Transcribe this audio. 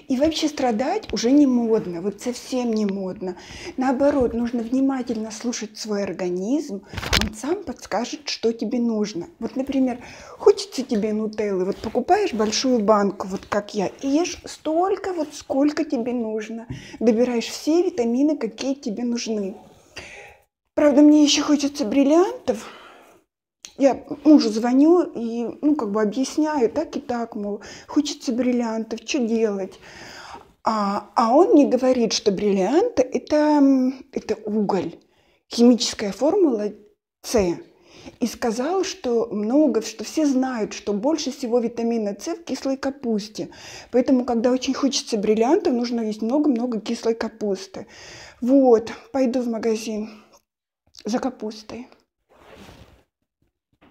И вообще страдать уже не модно, вот совсем не модно. Наоборот, нужно внимательно слушать свой организм, он сам подскажет, что тебе нужно. Вот, например, хочется тебе нутеллы, вот покупаешь большую банку, вот как я, и ешь столько, вот сколько тебе нужно. Добираешь все витамины, какие тебе нужны. Правда, мне еще хочется бриллиантов. Я мужу звоню и, объясняю, так и так, мол, хочется бриллиантов, что делать? А он мне говорит, что бриллианты это уголь, химическая формула С. И сказал, что все знают, что больше всего витамина С в кислой капусте. Поэтому, когда очень хочется бриллиантов, нужно есть много-много кислой капусты. Вот, пойду в магазин за капустой.